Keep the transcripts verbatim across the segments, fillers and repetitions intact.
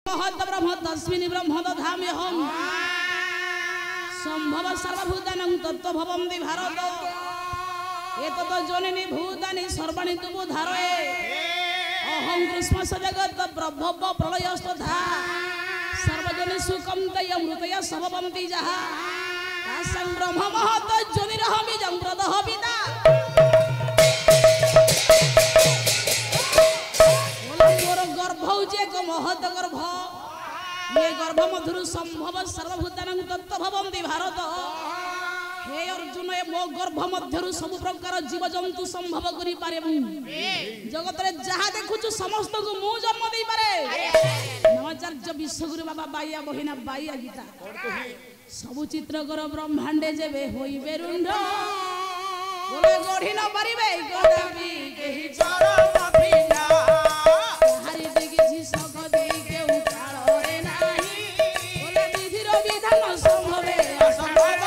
महत ब्रह्म तस्मिन् ब्रह्म दधाम्यहम् संभव सर्वभूतानां तत्त्वभवन्ति भारत एतत् जोनिनि भूतानि सर्वाणि तुमु धारये अहं कृष्णस्य जगत् प्रभव प्रलयस्तथा सर्वजनेषु कम्तय मृतय सबवन्ति जहा तासां ब्रह्म महत जोनिरहमि जम्प्रदः पिता मोर गर्भ होचे एक महत गर्भ ये गर्भ मधुर संभव सर्वभूतानां तत्त्वभवन्ति भारत हे अर्जुन ए मो गर्भ मध्यरु सब प्रकार जीव जंतु संभव करि पारे मु जगत रे जहा देखुछु समस्त को मु जन्म देई पारे नवाचार्य विश्वगुरु बाबा बाया बहिना बाया गीता सब चित्रकर ब्रह्मांडे जेबे होइबे रुंड बोले गढी न परिबे गदाबी केहि चरण बिना हरि देगी जी सग देई के उतार रे नाही बोले विधि रो विधान संभवे असंभव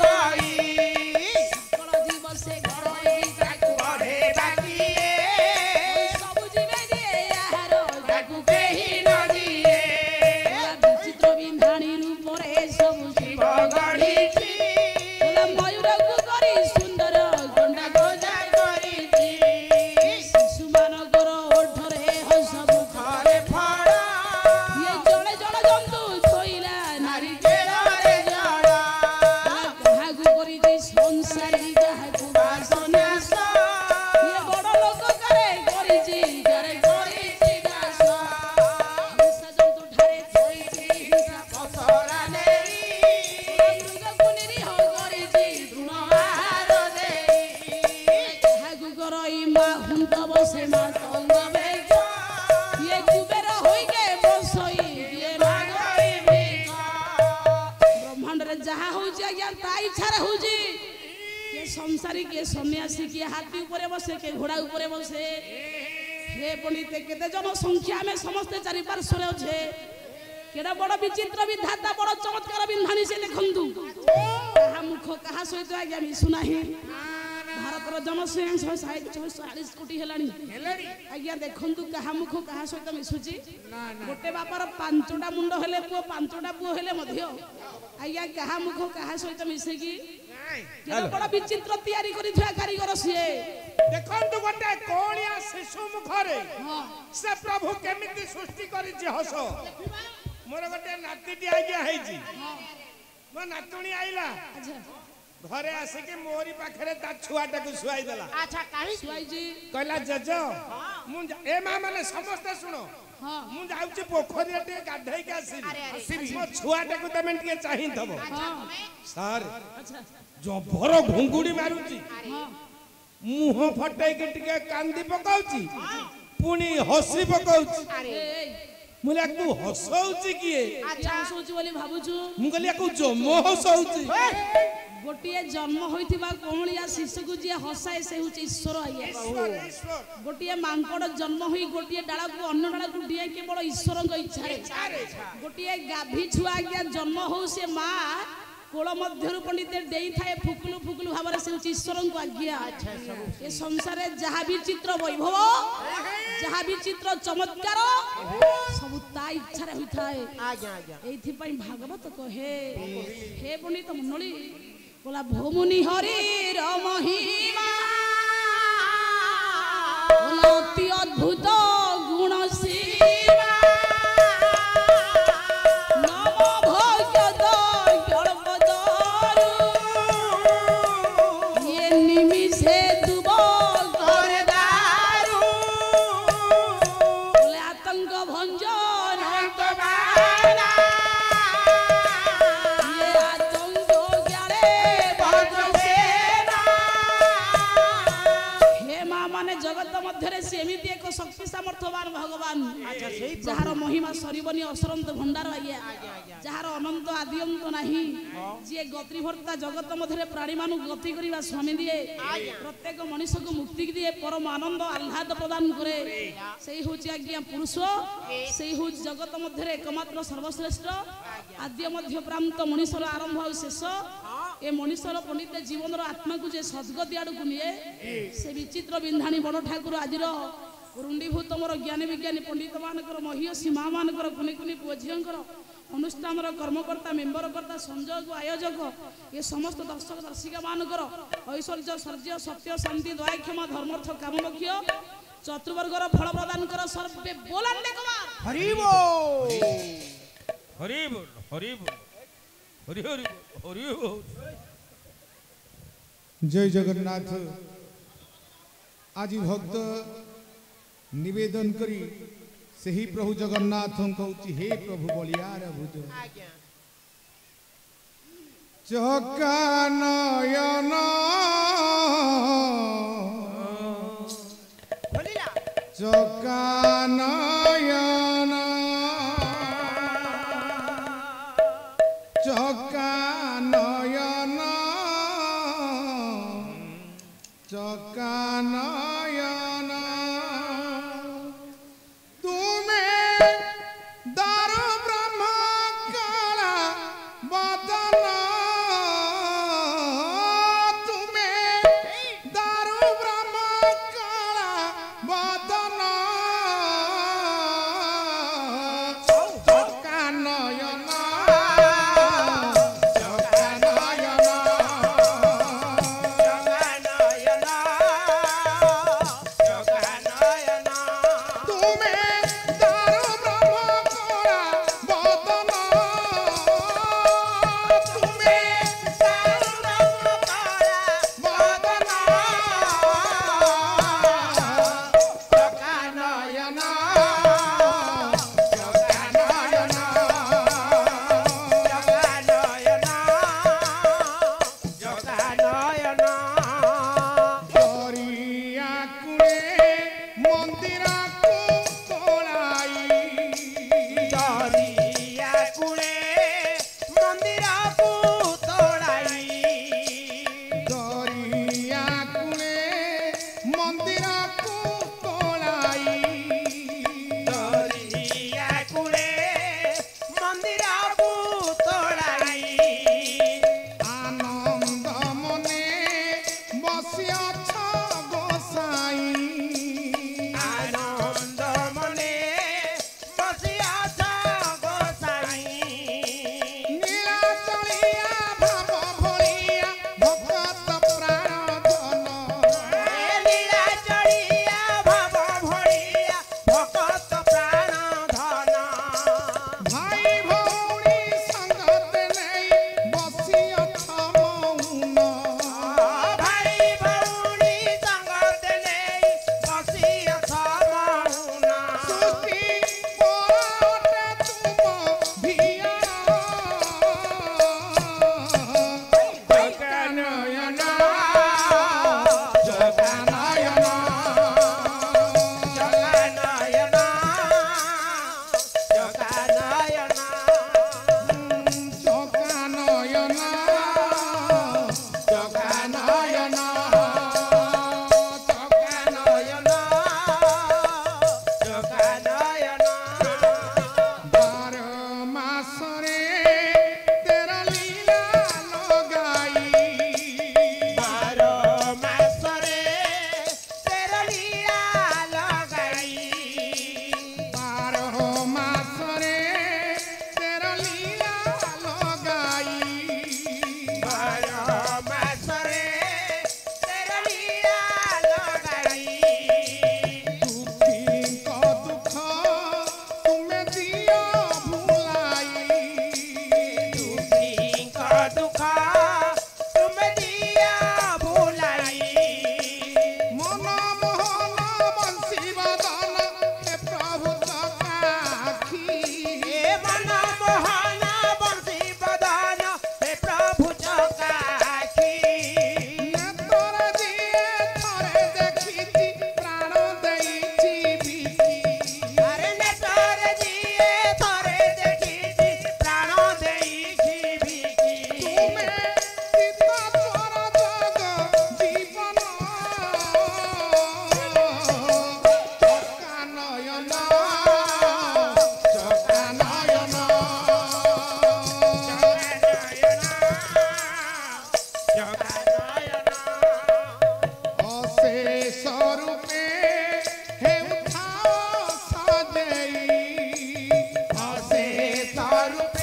संसारी के सन्यासी के हाथी ऊपर बसे के घोड़ा ऊपर बसे हे पंडित केते जनसंख्या में समस्त चारि पार्श्व अच्छे केड़ा बड़ विचित्र विधाता बड़ चमत्कार बिंधानी से देखंतु कहा मुख कहा सहित आज्ञा मिसुनाही भारतर जनसंख्या चालीस कोटी हेलानी आज्ञा देखंतु कहा मुख कहा सहित मिसुची गोटे बापर पांचटा मुंड हेले पुओ पांचटा पुओ हेले मध्य आज्ञा कहा मुख कहा सहित मिसेकी बड़ा विचित्र तैयारी करी थया कारीगर सिए देखंतु गोटे कोणिया शिशु मुखरे से प्रभु केमिति सृष्टि करी जे हस मोर गोटे नातीटी आज्ञा है जी मो नातुणी आइला घरे आसे के मोरी पाखरे ता छुआटा को सुआई देला अच्छा काहे सुआई जी कहला जजो मु ए मा माने समस्त सुनो हां मु जाउची पोखरी टे गाधई के आसी मो छुआटा को तमे के चाहि दबो हां सर अच्छा जबर घुंगुड़ी मारुची मुह फटाई के टिके कांदी पकाउची पुनी हसी पकाउची अरे मुले को हसौची किए अच्छा सोच बोली भाबुछु मु कहलिया को जम हसौची गोटिए जन्म होइथिबा कोहलिया शिशु को जे हसाए से होची ईश्वर आइया ईश्वर ईश्वर गोटिए मांकड़ जन्म होई गोटिए डाला को अन्य डाला को डिए केवल ईश्वर को इच्छा रे गोटिए गाभी छुआ गया जन्म हो से मां कोल मध्यरु पंडित देई थाए फुकुलु फुकुलु भाबरे से ईश्वर को आज्ञा ए संसार जहा भी चित्र वैभव जहा भी चित्र चमत्कार सब ता इच्छा रे होई थाए आज्ञा आज्ञा एथि पई भागवत कहे हे पंडित मंडली बोला भूमुनि हरि महिमा बोला अति अद्भुत गुण सीमा नम भगत गणपतरु ये निमिषे दुब कर दारु बोले आतंक भंजन अंतमाना ये आतंक ज्ञाने जगत मध्य सेमिति एक शक्ति सामर्थ्यवान भगवान जार महिमा सरीबनी असरंत भंडार आज्ञा जार अनंत आदि अंत नाही जे गति भर्ता जगत मध्य प्राणी मानु गति करबा स्वामी दिए प्रत्येक मनुष्य को मुक्ति दिए परम आनंद आह्लाद प्रदान करे सेही होची आज्ञा पुरुष सेही हो जगत मध्य एकमात्र सर्वश्रेष्ठ आद्य मध्य प्रांत मनुष्यर आरंभ और शेष ए मनुष्यर पंडित जीवन आत्मा को जे सद्गति आड़ को निए से विचित्र बिंधाणी बड़ ठाकुर आज रुंडीभूत मोर ज्ञानी विज्ञानी पंडित मानकर महिषी माँ मानकर कुनि कुनि पुओ झीर अनुष्ठान कर्मकर्ता मेम्बरकर्ता संयोजक आयोजक ये समस्त दर्शक दर्शिका मानकर ऐश्वर्य शौर्य सत्य शांति दया क्षमा धर्मर्थ काममोक्ष चतुर्वर्गर फल प्रदान कर सर्वे बोलंडे कुमार हरि बोल हरि बोल हरि बोल हरि हरि हरि बोल। जय जगन्नाथ। आज भक्त निवेदन करी से ही प्रभु जगन्नाथ कहूँ हे प्रभु बलियार भुज चका नयन चका नयन चका नयन चका नयन दारु ब्रह्म काला बदन तुम्हें दारु ब्रह्म काला बदन रूप